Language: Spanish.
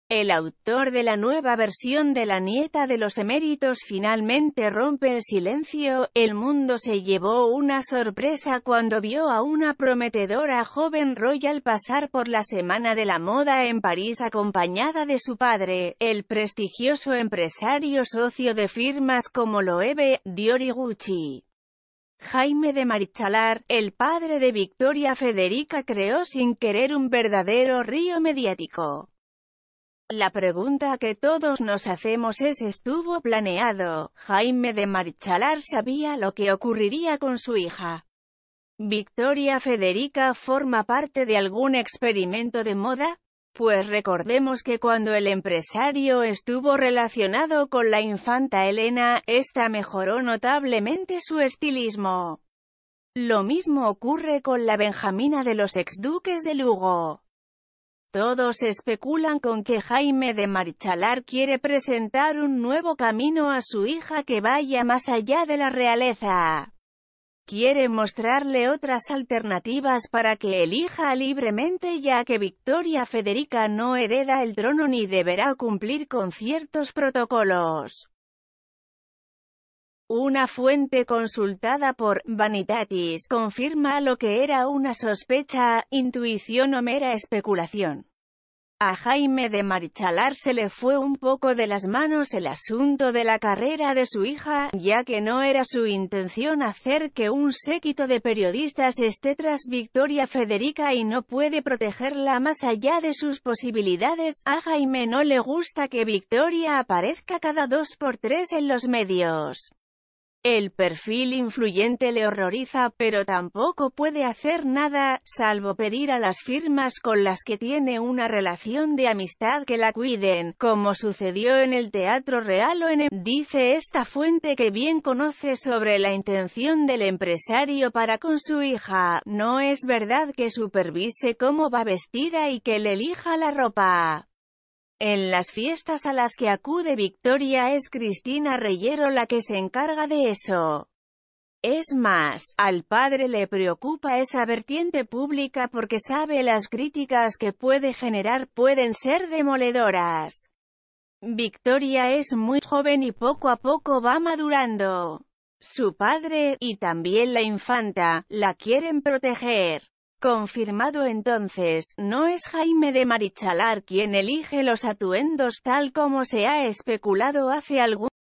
El autor de la nueva versión de La nieta de los eméritos finalmente rompe el silencio. El mundo se llevó una sorpresa cuando vio a una prometedora joven royal pasar por la Semana de la Moda en París acompañada de su padre, el prestigioso empresario socio de firmas como Loewe, Dior y Gucci. Jaime de Marichalar, el padre de Victoria Federica, creó sin querer un verdadero río mediático. La pregunta que todos nos hacemos es: ¿estuvo planeado? ¿Jaime de Marichalar sabía lo que ocurriría con su hija? ¿Victoria Federica forma parte de algún experimento de moda? Pues recordemos que cuando el empresario estuvo relacionado con la infanta Elena, esta mejoró notablemente su estilismo. Lo mismo ocurre con la Benjamina de los exduques de Lugo. Todos especulan con que Jaime de Marichalar quiere presentar un nuevo camino a su hija que vaya más allá de la realeza. Quiere mostrarle otras alternativas para que elija libremente, ya que Victoria Federica no hereda el trono ni deberá cumplir con ciertos protocolos. Una fuente consultada por Vanitatis confirma lo que era una sospecha, intuición o mera especulación. A Jaime de Marichalar se le fue un poco de las manos el asunto de la carrera de su hija, ya que no era su intención hacer que un séquito de periodistas esté tras Victoria Federica y no puede protegerla más allá de sus posibilidades. A Jaime no le gusta que Victoria aparezca cada 2 por 3 en los medios. El perfil influyente le horroriza, pero tampoco puede hacer nada, salvo pedir a las firmas con las que tiene una relación de amistad que la cuiden, como sucedió en el Teatro Real o en el... Dice esta fuente que bien conoce sobre la intención del empresario para con su hija. No es verdad que supervise cómo va vestida y que le elija la ropa. En las fiestas a las que acude Victoria es Cristina Reyero la que se encarga de eso. Es más, al padre le preocupa esa vertiente pública porque sabe las críticas que puede generar pueden ser demoledoras. Victoria es muy joven y poco a poco va madurando. Su padre, y también la infanta, la quieren proteger. Confirmado entonces, no es Jaime de Marichalar quien elige los atuendos tal como se ha especulado hace algún